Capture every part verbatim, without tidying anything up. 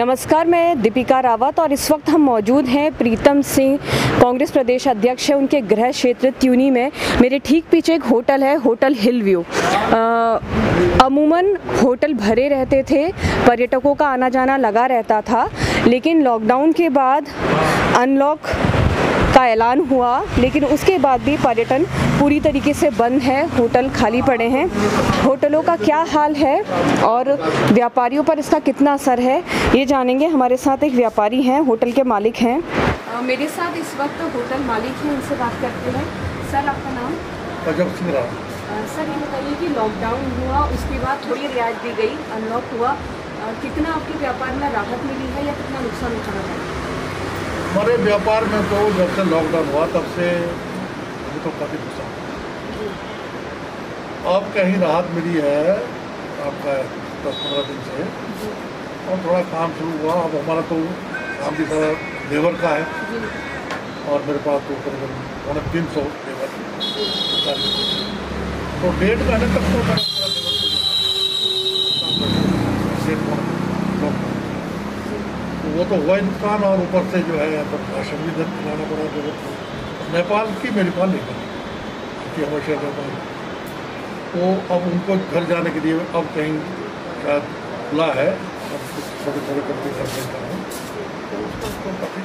नमस्कार, मैं दीपिका रावत और इस वक्त हम मौजूद हैं प्रीतम सिंह, कांग्रेस प्रदेश अध्यक्ष है, उनके गृह क्षेत्र त्यूनी में। मेरे ठीक पीछे एक होटल है, होटल हिल व्यू। अमूमन होटल भरे रहते थे, पर्यटकों का आना जाना लगा रहता था, लेकिन लॉकडाउन के बाद अनलॉक का ऐलान हुआ, लेकिन उसके बाद भी पर्यटन पूरी तरीके से बंद है, होटल खाली पड़े हैं। होटलों का क्या हाल है और व्यापारियों पर इसका कितना असर है, ये जानेंगे। हमारे साथ एक व्यापारी हैं, होटल के मालिक हैं। मेरे साथ इस वक्त होटल मालिक हैं, उनसे बात करते हैं। सर, आपका नाम? अजब सिंह राव। सर, ये बताइए कि लॉकडाउन हुआ, उसके बाद थोड़ी रियायत दी गई, अनलॉक हुआ, कितना आपके व्यापार में राहत मिली है या कितना नुकसान उठाना है? हमारे व्यापार में तो जब से लॉकडाउन हुआ तब से मुझे तो काफ़ी नुकसान, अब कहीं राहत मिली है आपका दस पंद्रह दिन से, और थोड़ा काम शुरू हुआ। अब हमारा तो काम भी सारा लेबर का है और मेरे पास तो करीबन पौने तीन सौ लेबर, तो डेढ़ महीने तक तो मैंने वो तो हुआ ही नुकसान, और ऊपर से जो है राशन भी धन खिलाना पड़ा। जो नेपाल की मेरी पाल लेकर कि हमेशा नेपाल, तो अब उनको घर जाने के लिए अब कहीं शायद खुला है, अब कुछ थोड़े थोड़े करके घर मिलता है, तो उसको काफ़ी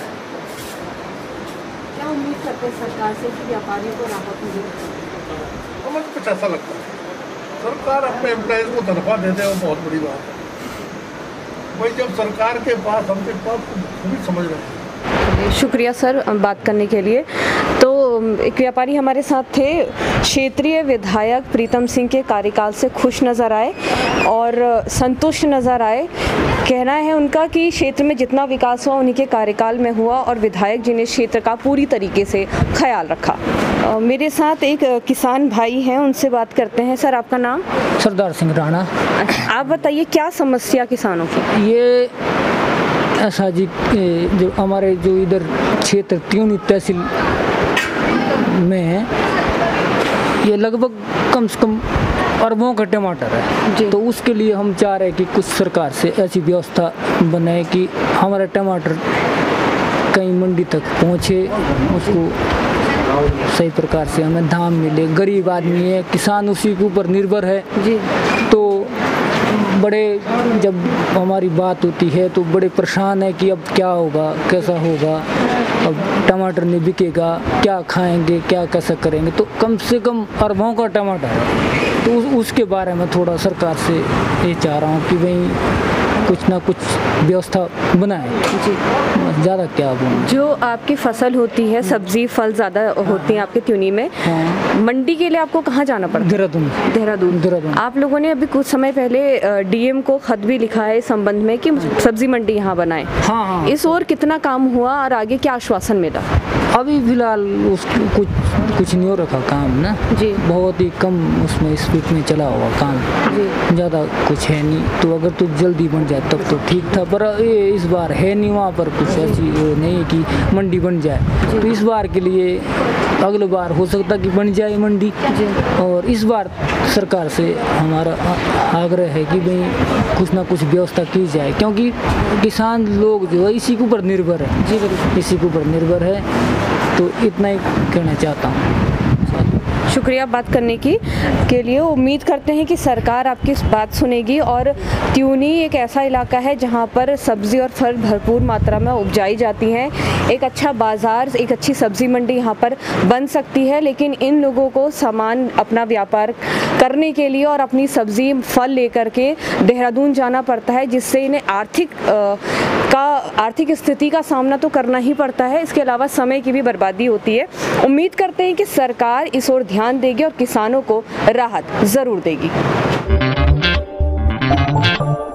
क्या उम्मीद करते हैं सरकार से कि व्यापारियों को राहत मिलेगी? हमें कुछ ऐसा लगता है सरकार अपने एम्प्लॉयज़ को तनख्वाह दे दे, वो बहुत बड़ी बात है। भाई जब सरकार के पास हमके पास तो भी समझ रहे हैं। शुक्रिया सर बात करने के लिए। तो एक व्यापारी हमारे साथ थे, क्षेत्रीय विधायक प्रीतम सिंह के कार्यकाल से खुश नज़र आए और संतुष्ट नज़र आए। कहना है उनका कि क्षेत्र में जितना विकास हुआ उन्हीं के कार्यकाल में हुआ और विधायक जी ने क्षेत्र का पूरी तरीके से ख्याल रखा। मेरे साथ एक किसान भाई हैं, उनसे बात करते हैं। सर, आपका नाम? सरदार सिंह राणा। आप बताइए क्या समस्या किसानों की? ये ऐसा जी, जो हमारे जो इधर क्षेत्र त्यूनी तहसील में है, ये लगभग कम से कम अरबों का टमाटर है, तो उसके लिए हम चाह रहे हैं कि कुछ सरकार से ऐसी व्यवस्था बनाए कि हमारा टमाटर कहीं मंडी तक पहुँचे, उसको सही प्रकार से हमें दाम मिले। गरीब आदमी है, किसान उसी के ऊपर निर्भर है जी, तो बड़े जब हमारी बात होती है तो बड़े परेशान है कि अब क्या होगा, कैसा होगा, अब टमाटर नहीं बिकेगा, क्या खाएंगे, क्या कैसा करेंगे। तो कम से कम अरबों का टमाटर है, तो उस, उसके बारे में थोड़ा सरकार से ये चाह रहा हूँ कि भाई कुछ ना कुछ व्यवस्था बनाए जी। ज़्यादा क्या बोलूं। जो आपकी फसल होती है, सब्जी फल ज़्यादा होती हैं आपके त्यूनी में, हाँ। मंडी के लिए आपको कहाँ जाना पड़ता है? देहरादून। देहरादून देहरादून आप लोगों ने अभी कुछ समय पहले डीएम को खत भी लिखा है इस संबंध में कि सब्जी मंडी यहाँ बनाए। हाँ हाँ। इस ओर कितना काम हुआ और आगे क्या आश्वासन मिला? अभी फिलहाल उसको कुछ कुछ नहीं हो रखा काम ना जी, बहुत ही कम उसमें स्पीड में चला हुआ काम जी, ज़्यादा कुछ है नहीं। तो अगर तो जल्दी बन जाए तब तो ठीक था, पर ये इस बार है नहीं, वहाँ पर कुछ ऐसी नहीं है कि मंडी बन जाए। तो इस बार के लिए अगले बार हो सकता कि बन जाए मंडी जी। और इस बार सरकार से हमारा आग्रह है कि भाई कुछ ना कुछ व्यवस्था की जाए, क्योंकि किसान लोग जो है इसी के ऊपर निर्भर है जी, इसी के ऊपर निर्भर है। तो इतना ही कहना चाहता हूँ। शुक्रिया बात करने की के लिए। उम्मीद करते हैं कि सरकार आपकी इस बात सुनेगी और त्यूनी एक ऐसा इलाका है जहां पर सब्ज़ी और फल भरपूर मात्रा में उपजाई जाती हैं। एक अच्छा बाज़ार, एक अच्छी सब्ज़ी मंडी यहां पर बन सकती है, लेकिन इन लोगों को सामान अपना व्यापार करने के लिए और अपनी सब्ज़ी फल लेकर के देहरादून जाना पड़ता है, जिससे इन्हें आर्थिक आ, का आर्थिक स्थिति का सामना तो करना ही पड़ता है। इसके अलावा समय की भी बर्बादी होती है। उम्मीद करते हैं कि सरकार इस ओर ध्यान देगी और किसानों को राहत ज़रूर देगी।